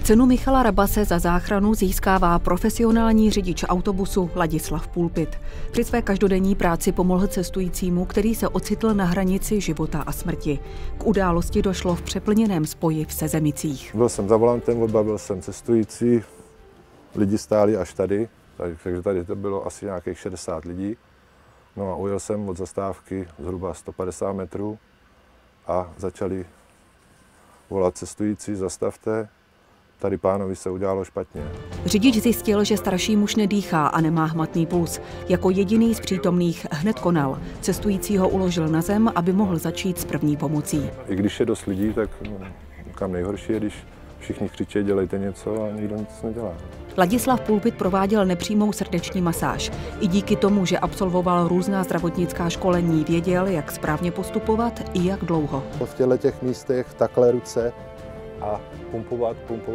Cenu Michala Rabase za záchranu získává profesionální řidič autobusu Ladislav Pulpit. Při své každodenní práci pomohl cestujícímu, který se ocitl na hranici života a smrti. K události došlo v přeplněném spoji v Sezemicích. Byl jsem za volantem, odbavil jsem cestující, lidi stáli až tady, takže tady to bylo asi nějakých 60 lidí. No a ujel jsem od zastávky zhruba 150 metrů a začali volat cestující, zastavte. Tady pánovi se udělalo špatně. Řidič zjistil, že starší muž nedýchá a nemá hmatný puls. Jako jediný z přítomných hned konal. Cestujícího uložil na zem, aby mohl začít s první pomocí. I když je dost lidí, tak kam nejhorší je, když všichni křičí, dělejte něco a nikdo nic nedělá. Ladislav Pulpit prováděl nepřímou srdeční masáž. I díky tomu, že absolvoval různá zdravotnická školení, věděl, jak správně postupovat i jak dlouho. V těch místech takhle ruce a pumpovat.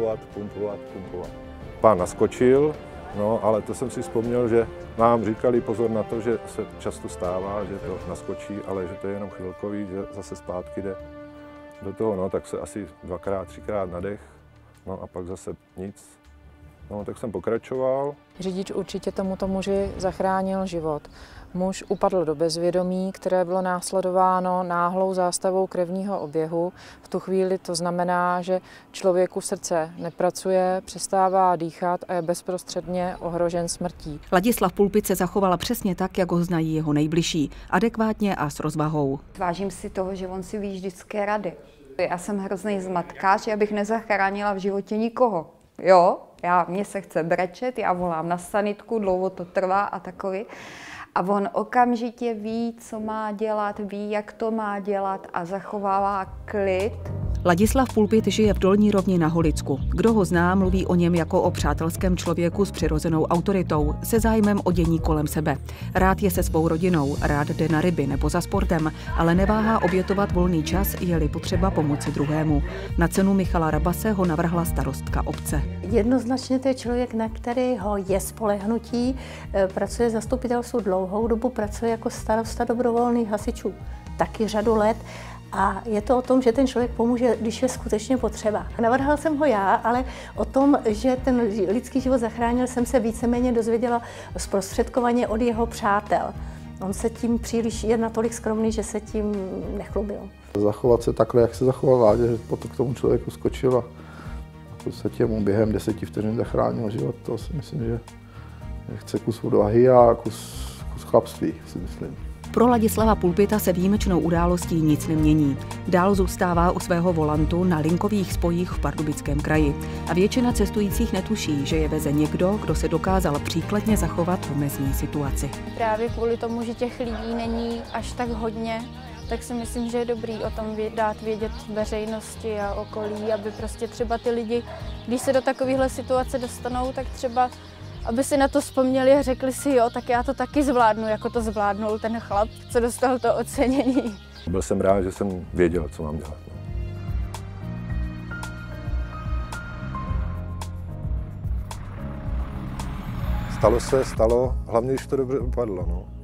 Pán naskočil, no, ale to jsem si vzpomněl, že nám říkali pozor na to, že se často stává, že to naskočí, ale že to je jenom chvilkový, že zase zpátky jde do toho, no, tak se asi 2x, 3x nadech, no a pak zase nic. No, tak jsem pokračoval. Řidič určitě tomuto muži zachránil život. Muž upadl do bezvědomí, které bylo následováno náhlou zástavou krevního oběhu. V tu chvíli to znamená, že člověku srdce nepracuje, přestává dýchat a je bezprostředně ohrožen smrtí. Ladislav Pulpit se zachoval přesně tak, jak ho znají jeho nejbližší, adekvátně a s rozvahou. Vážím si toho, že on si ví vždycky rady. Já jsem hrozný zmatkář, abych nezachránila v životě nikoho. Jo, mně se chce brečet, já volám na sanitku, dlouho to trvá a takový. A on okamžitě ví, co má dělat, ví, jak to má dělat a zachovává klid. Ladislav Pulpit žije v Dolní Rovni na Holicku. Kdo ho zná, mluví o něm jako o přátelském člověku s přirozenou autoritou, se zájmem o dění kolem sebe. Rád je se svou rodinou, rád jde na ryby nebo za sportem, ale neváhá obětovat volný čas, je-li potřeba pomoci druhému. Na cenu Michala Rabase ho navrhla starostka obce. Jednoznačně to je člověk, na kterého je spolehnutí, pracuje v zastupitelstvu dlouhou dobu, pracuje jako starosta dobrovolných hasičů taky řadu let. A je to o tom, že ten člověk pomůže, když je skutečně potřeba. Navrhla jsem ho já, ale o tom, že ten lidský život zachránil, jsem se víceméně dozvěděla zprostředkovaně od jeho přátel. On se tím příliš je natolik skromný, že se tím nechlubil. Zachovat se takhle, jak se zachoval Láďa, že potom k tomu člověku skočil a v podstatě mu během 10 vteřin zachránil život. To si myslím, že chce kus odvahy a kus chlapství, si myslím. Pro Ladislava Pulpita se výjimečnou událostí nic nemění. Dál zůstává u svého volantu na linkových spojích v Pardubickém kraji. A většina cestujících netuší, že je veze někdo, kdo se dokázal příkladně zachovat v mezní situaci. Právě kvůli tomu, že těch lidí není až tak hodně, tak si myslím, že je dobrý o tom dát vědět veřejnosti a okolí, aby prostě třeba ty lidi, když se do takovéhle situace dostanou, tak třeba aby si na to vzpomněli a řekli si, jo, tak já to taky zvládnu, jako to zvládnul ten chlap, co dostal to ocenění. Byl jsem rád, že jsem věděl, co mám dělat. Stalo, hlavně když to dobře dopadlo. No.